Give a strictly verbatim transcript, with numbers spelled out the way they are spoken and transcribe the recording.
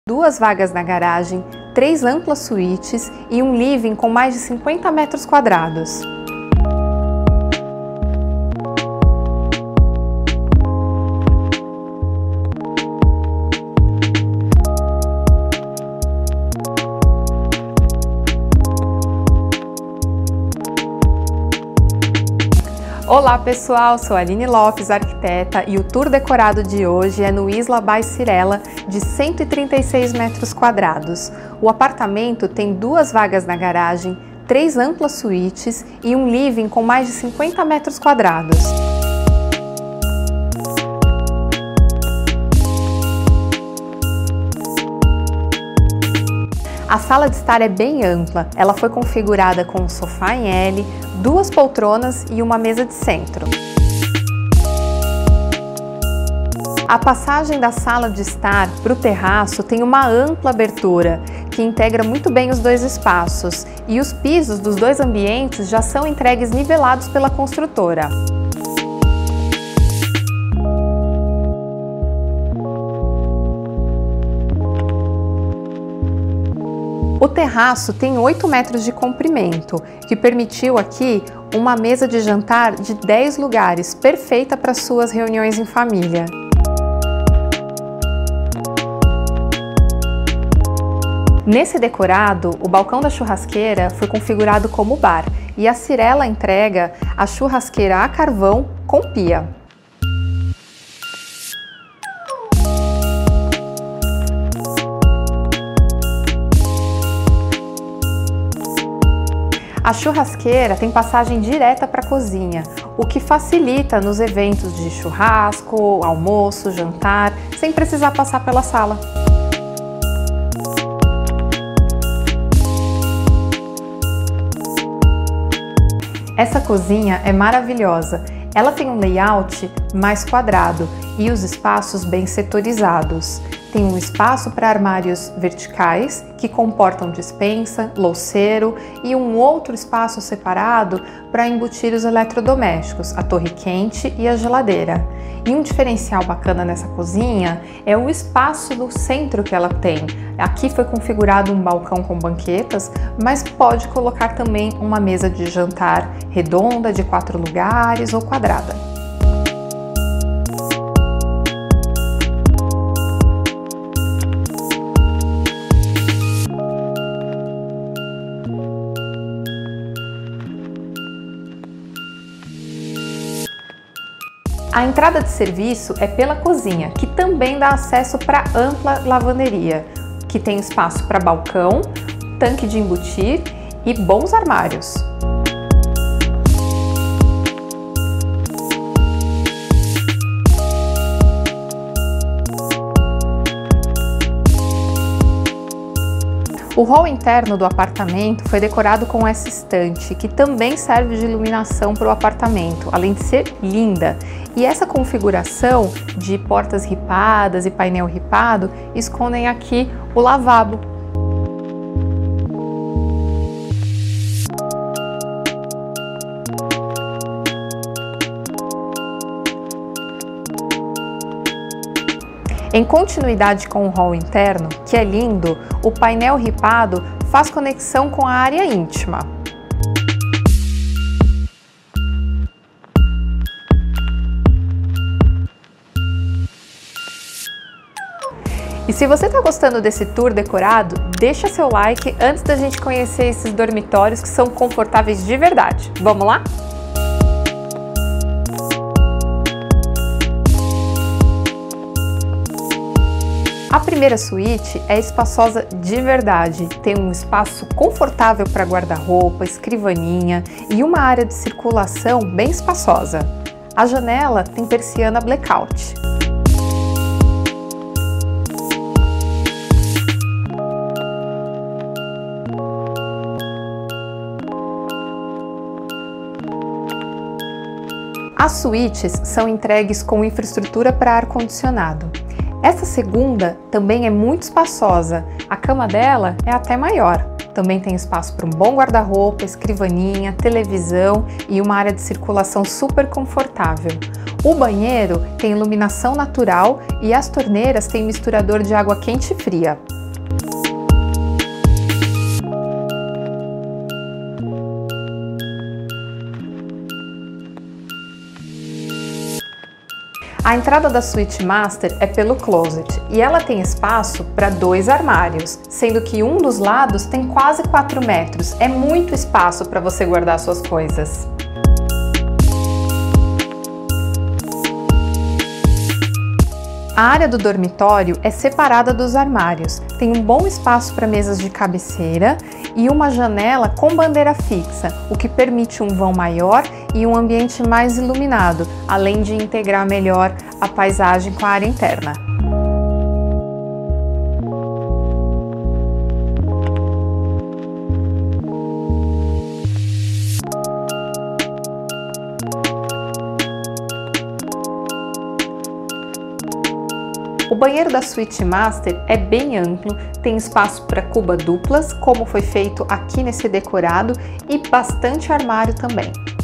duas vagas na garagem, três amplas suítes e um living com mais de cinquenta metros quadrados. Olá pessoal, sou a Aline Lopes, arquiteta, e o tour decorado de hoje é no Isla by Cirela, de cento e trinta e seis metros quadrados. O apartamento tem duas vagas na garagem, três amplas suítes e um living com mais de cinquenta metros quadrados. A sala de estar é bem ampla, ela foi configurada com um sofá em L, duas poltronas e uma mesa de centro. A passagem da sala de estar para o terraço tem uma ampla abertura, que integra muito bem os dois espaços, e os pisos dos dois ambientes já são entregues nivelados pela construtora. O terraço tem oito metros de comprimento, que permitiu aqui uma mesa de jantar de dez lugares, perfeita para suas reuniões em família. Nesse decorado, o balcão da churrasqueira foi configurado como bar e a Cirela entrega a churrasqueira a carvão com pia. A churrasqueira tem passagem direta para a cozinha, o que facilita nos eventos de churrasco, almoço, jantar, sem precisar passar pela sala. Essa cozinha é maravilhosa. Ela tem um layout mais quadrado e os espaços bem setorizados. Tem um espaço para armários verticais, que comportam despensa, louceiro, e um outro espaço separado para embutir os eletrodomésticos, a torre quente e a geladeira. E um diferencial bacana nessa cozinha é o espaço no centro que ela tem. Aqui foi configurado um balcão com banquetas, mas pode colocar também uma mesa de jantar redonda de quatro lugares ou quadrada. A entrada de serviço é pela cozinha, que também dá acesso para a ampla lavanderia, que tem espaço para balcão, tanque de embutir e bons armários. O hall interno do apartamento foi decorado com essa estante, que também serve de iluminação para o apartamento, além de ser linda. E essa configuração de portas ripadas e painel ripado escondem aqui o lavabo. Em continuidade com o hall interno, que é lindo, o painel ripado faz conexão com a área íntima. E se você está gostando desse tour decorado, deixa seu like antes da gente conhecer esses dormitórios que são confortáveis de verdade. Vamos lá? A primeira suíte é espaçosa de verdade, tem um espaço confortável para guarda-roupa, escrivaninha e uma área de circulação bem espaçosa. A janela tem persiana blackout. As suítes são entregues com infraestrutura para ar-condicionado. Essa segunda também é muito espaçosa, a cama dela é até maior. Também tem espaço para um bom guarda-roupa, escrivaninha, televisão e uma área de circulação super confortável. O banheiro tem iluminação natural e as torneiras têm misturador de água quente e fria. A entrada da Suite Master é pelo closet e ela tem espaço para dois armários, sendo que um dos lados tem quase quatro metros. É muito espaço para você guardar suas coisas. A área do dormitório é separada dos armários, tem um bom espaço para mesas de cabeceira e uma janela com bandeira fixa, o que permite um vão maior e um ambiente mais iluminado, além de integrar melhor a paisagem com a área interna. O banheiro da Suite Master é bem amplo, tem espaço para cuba duplas, como foi feito aqui nesse decorado, e bastante armário também.